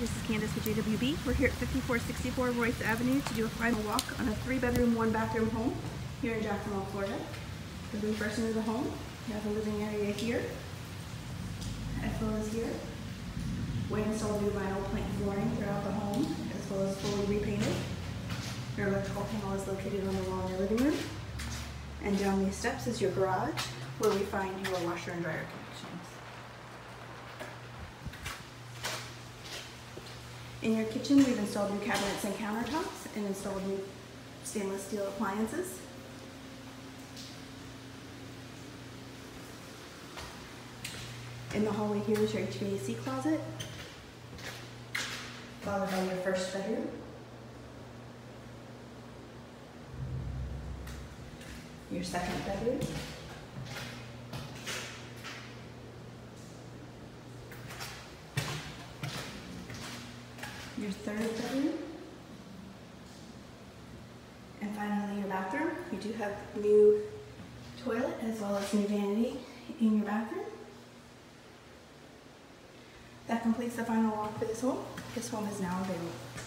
this is Candace with JWB. We're here at 5464 Royce Avenue to do a final walk on a 3-bedroom, 1-bathroom home here in Jacksonville, Florida. Moving first into the home, you have a living area here, as well as here. We installed new vinyl plank flooring throughout the home, as well as fully repainted. Your electrical panel is located on the wall in your living room. And down these steps is your garage, where we find your washer and dryer connections. In your kitchen, we've installed new cabinets and countertops and installed new stainless steel appliances. In the hallway here is your HVAC closet, followed by your first bedroom. Your second bedroom. Your third bedroom. And finally your bathroom. You do have new toilet as well as new vanity in your bathroom. That completes the final walk for this home. This home is now available.